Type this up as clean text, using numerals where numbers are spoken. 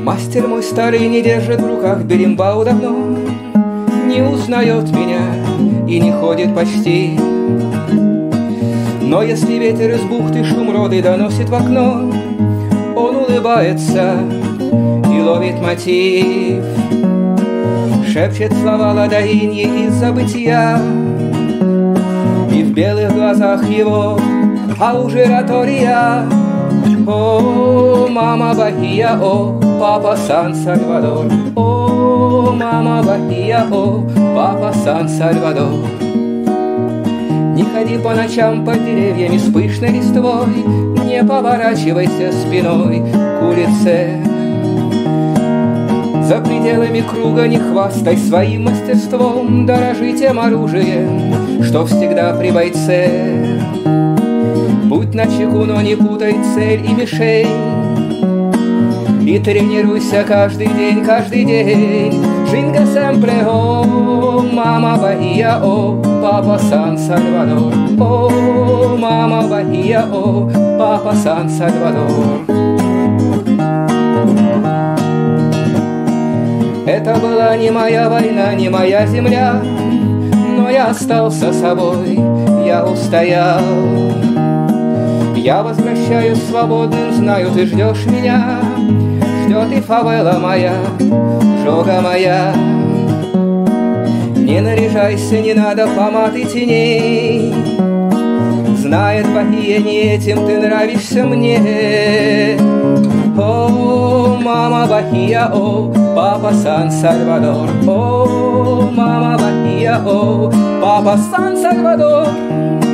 Мастер мой старый не держит в руках беримбау давно, не узнает меня и не ходит почти. Но если ветер из бухты шум роды доносит в окно, он улыбается и ловит мотив, шепчет слова ладоиньи из забытия, и в белых глазах его аужератория. О, мама Бахия, о, папа Сан-Сальвадор. О, мама Бахия, о, папа Сан-Сальвадор. Не ходи по ночам под деревьями с пышной листвой, не поворачивайся спиной к улице. За пределами круга не хвастай своим мастерством, дорожи тем оружием, что всегда при бойце. Будь начеку, но не путай цель и мишень, и тренируйся каждый день, каждый день. Шинга семпре, о, мама Бахия, о, папа Сан-Сальвадор. О, мама Бахия, о, папа Сан-Сальвадор. Это была не моя война, не моя земля, но я остался собой, я устоял. Я возвращаюсь свободным, знаю, ты ждешь меня, ждет и фавела моя, жога моя. Не наряжайся, не надо помад и теней, знает Бахия, не этим ты нравишься мне. О, мама Бахия, о, папа Сан-Сальвадор. О, мама Бахия, о, папа Сан-Сальвадор.